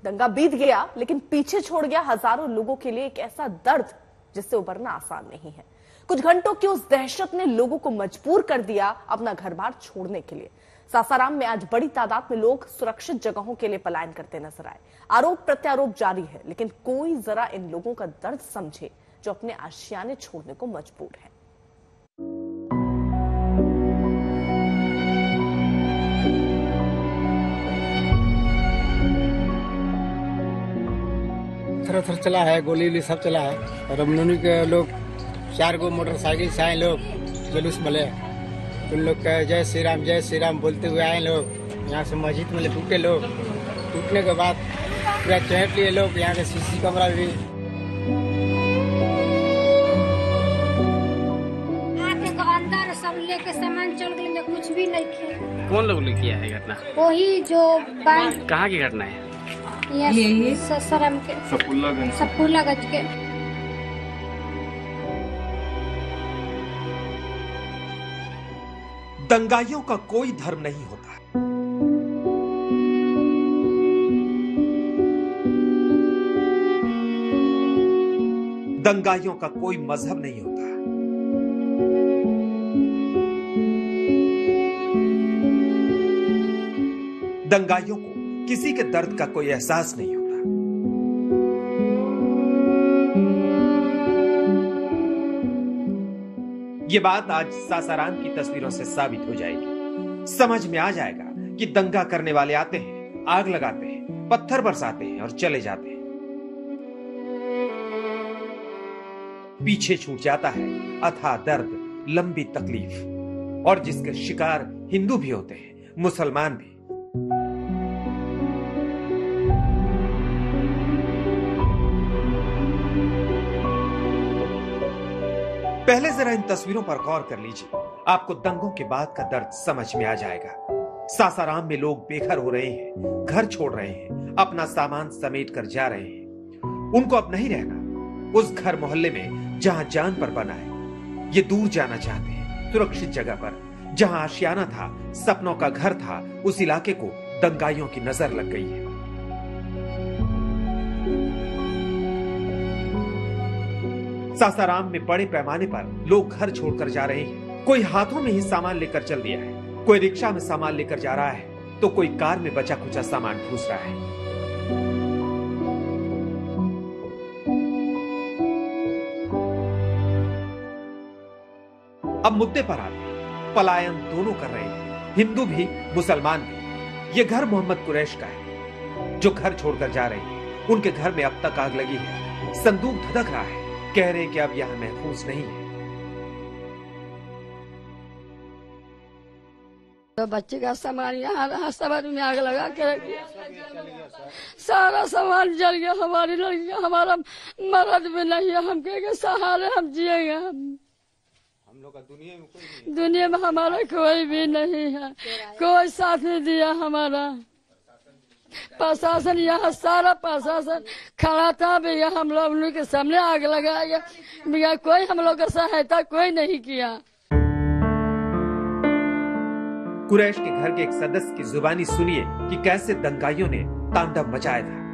दंगा बीत गया, लेकिन पीछे छोड़ गया हजारों लोगों के लिए एक ऐसा दर्द जिससे उबरना आसान नहीं है। कुछ घंटों की उस दहशत ने लोगों को मजबूर कर दिया अपना घर बार छोड़ने के लिए। सासाराम में आज बड़ी तादाद में लोग सुरक्षित जगहों के लिए पलायन करते नजर आए। आरोप प्रत्यारोप जारी है, लेकिन कोई जरा इन लोगों का दर्द समझे जो अपने आशियाने छोड़ने को मजबूर है। थर चला है, गोली वोली सब चला है। और अमनोनी के लोग 4 गो मोटरसाइकिल से आए, लोग जुलूस मले, उन लोग का जय श्री राम बोलते हुए आए लोग। यहाँ से मस्जिद में टूटे लोग, टूटने के बाद पूरा चहट लिए लोग। यहाँ के सीसी कैमरा भी अंदर सब लेके सामान चल गए, कुछ भी नहीं थे। कौन लोग ने किया है घटना? वही जो बैंक। कहाँ की घटना है? ये सासाराम के सफुल्लागंज के। दंगाइयों का कोई धर्म नहीं होता। दंगाइयों का कोई मजहब नहीं होता। दंगाइयों को किसी के दर्द का कोई एहसास नहीं होता। ये बात आज सासाराम की तस्वीरों से साबित हो जाएगी। समझ में आ जाएगा कि दंगा करने वाले आते हैं, आग लगाते हैं, पत्थर बरसाते हैं और चले जाते हैं। पीछे छूट जाता है अथाह दर्द, लंबी तकलीफ, और जिसके शिकार हिंदू भी होते हैं, मुसलमान भी। पहले जरा इन तस्वीरों पर गौर कर लीजिए, आपको दंगों के बाद का दर्द समझ में आ जाएगा। सासाराम में लोग बेघर हो रहे हैं, घर छोड़ रहे हैं, अपना सामान समेट कर जा रहे हैं। उनको अब नहीं रहना उस घर मोहल्ले में जहां जान पर बना है। ये दूर जाना चाहते हैं, सुरक्षित जगह पर, जहां आशियाना था, सपनों का घर था। उस इलाके को दंगाइयों की नजर लग गई है। सासाराम में बड़े पैमाने पर लोग घर छोड़कर जा रहे हैं। कोई हाथों में ही सामान लेकर चल दिया है, कोई रिक्शा में सामान लेकर जा रहा है, तो कोई कार में बचा कुचा सामान ठूस रहा है। अब मुद्दे पर आते हैं। पलायन दोनों कर रहे हैं, हिंदू भी मुसलमान भी। ये घर मोहम्मद कुरैश का है जो घर छोड़कर जा रहे हैं। उनके घर में अब तक आग लगी है, संदूक धधक रहा है, कह रहे कि अब यहां महफूज नहीं है। तो बच्चे का सामान यहाँ रहा, सामान में आग लगा के रख दिया, सारा सामान जल गया। हमारी लड़कियां, हमारा मर्द भी नहीं है, हम के सहारे हम जिएंगे। हम लोग का दुनिया में हमारा कोई भी नहीं है, कोई साथ नहीं दिया हमारा। प्रशासन यहाँ सारा प्रशासन खड़ा था भैया, हम लोग के सामने आग लगाया भैया, कोई हम लोग का सहायता कोई नहीं किया। कुरैश के घर के एक सदस्य की जुबानी सुनिए कि कैसे दंगाइयों ने तांडव मचाया था।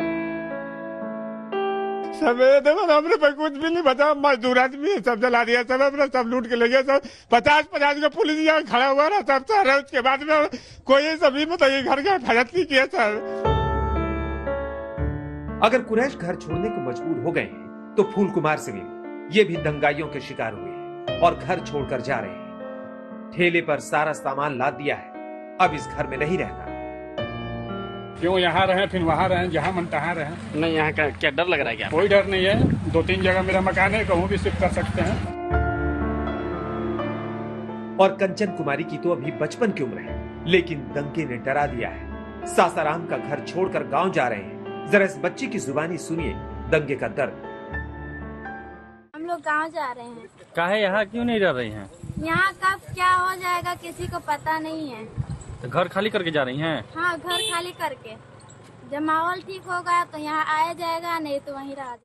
हमने पर कुछ भी नहीं बता, मजदूर आदमी सब जला दिया, सब अपना सब लूट के ले गया। सब 50-50 का पुलिस यहाँ खड़ा हुआ रहा, सब सारा। उसके बाद में कोई सभी मतलब घर का हिफाजत नहीं किया सर। अगर कुरैश घर छोड़ने को मजबूर हो गए हैं, तो फूल कुमार सिविल ये भी दंगाइयों के शिकार हुए हैं और घर छोड़कर जा रहे हैं। ठेले पर सारा सामान लाद दिया है, अब इस घर में नहीं रहना। क्यों यहाँ रहे फिर वहाँ रहे, जहाँ मन तहाँ रहे। नहीं, यहाँ का क्या डर लग रहा है? क्या कोई डर नहीं है, 2-3 जगह मेरा मकान है, कहूँ भी शिफ्ट कर सकते हैं। और कंचन कुमारी की तो अभी बचपन की उम्र है, लेकिन दंगे ने डरा दिया है। सासाराम का घर छोड़कर गांव जा रहे हैं। जरा इस बच्ची की जुबानी सुनिए, दंगे का दर्द। हम लोग गाँव जा रहे हैं। काहे यहाँ क्यों नहीं रह रही हैं? यहाँ कब क्या हो जाएगा किसी को पता नहीं है। तो घर खाली करके जा रही हैं? हाँ, घर खाली करके। जब माहौल ठीक होगा तो यहाँ आया जाएगा, नहीं तो वहीं रह।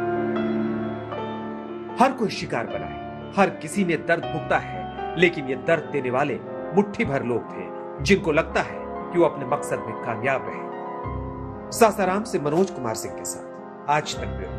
हर कोई शिकार बना है, हर किसी ने दर्द भुगता है, लेकिन ये दर्द देने वाले मुट्ठी भर लोग थे जिनको लगता है कि वो अपने मकसद में कामयाब रहे। सासाराम से मनोज कुमार सिंह के साथ आज तक ब्यूरो।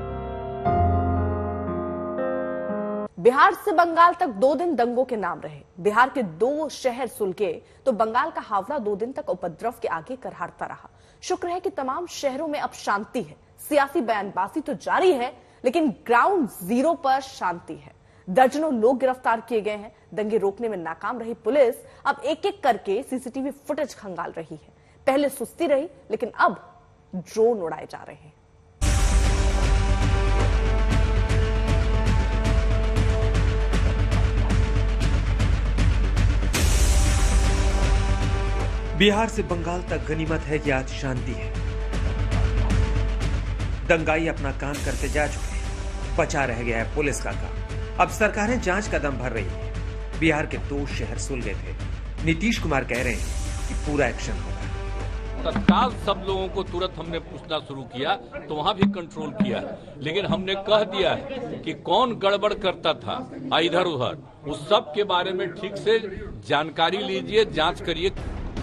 बिहार से बंगाल तक 2 दिन दंगों के नाम रहे। बिहार के 2 शहर सुलगे तो बंगाल का हावड़ा 2 दिन तक उपद्रव के आगे करहारता रहा। शुक्र है कि तमाम शहरों में अब शांति है। सियासी बयानबाजी तो जारी है, लेकिन ग्राउंड जीरो पर शांति है। दर्जनों लोग गिरफ्तार किए गए हैं। दंगे रोकने में नाकाम रही पुलिस अब एक-एक करके सीसीटीवी फुटेज खंगाल रही है। पहले सुस्ती रही, लेकिन अब ड्रोन उड़ाए जा रहे हैं। बिहार से बंगाल तक गनीमत है कि आज शांति है। दंगाई अपना काम करते जा चुके हैं, बचा रह गया है पुलिस का काम। अब सरकारें जांच का दम भर रही है। बिहार के 2 शहर सुलगे थे। नीतीश कुमार कह रहे हैं कि पूरा एक्शन होगा। तत्काल सब लोगों को तुरंत हमने पूछना शुरू किया तो वहां भी कंट्रोल किया, लेकिन हमने कह दिया है कि कौन गड़बड़ करता था इधर उधर, उस सब के बारे में ठीक से जानकारी लीजिए, जांच करिए।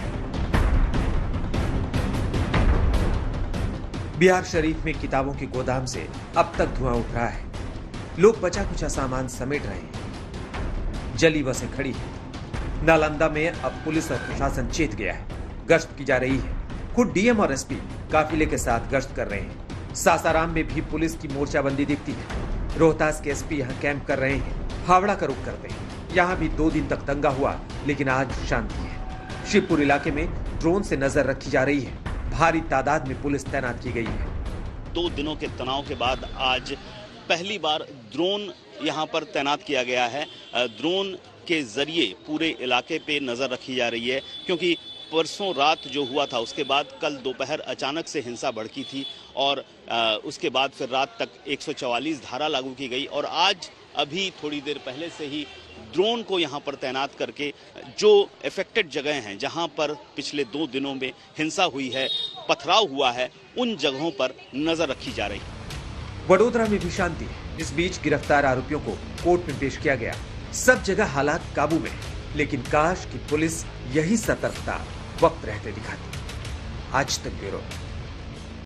बिहार शरीफ में किताबों के गोदाम से अब तक धुआं उठ रहा है। लोग बचा कुचा सामान समेट रहे हैं। जली बसें खड़ी हैं। नालंदा में अब पुलिस और प्रशासन चेत गया है। गश्त की जा रही है। खुद डीएम और एसपी काफिले के साथ गश्त कर रहे हैं। सासाराम में भी पुलिस की मोर्चाबंदी दिखती है। रोहतास के एसपी यहां कैंप कर रहे हैं। हावड़ा का रुख करते हैं। यहां भी 2 दिन तक दंगा हुआ, लेकिन आज शांति है। शिवपुर इलाके में ड्रोन से नजर रखी जा रही है। भारी तादाद में पुलिस तैनात की गई है। 2 दिनों के तनाव के बाद आज पहली बार ड्रोन यहां पर तैनात किया गया है। ड्रोन के जरिए पूरे इलाके पे नजर रखी जा रही है, क्योंकि परसों रात जो हुआ था उसके बाद कल दोपहर अचानक से हिंसा भड़की थी और उसके बाद फिर रात तक 144 धारा लागू की गई और आज अभी थोड़ी देर पहले से ही ड्रोन को यहां पर तैनात करके जो अफेक्टेड जगह हैं, जहां पर पिछले 2 दिनों में हिंसा हुई है, पथराव हुआ है, उन जगहों पर नजर रखी जा रही है। वडोदरा में भी शांति है। इस बीच गिरफ्तार आरोपियों को कोर्ट में पेश किया गया। सब जगह हालात काबू में, लेकिन काश कि पुलिस यही सतर्कता वक्त रहते दिखाती। आज तक ब्यूरो।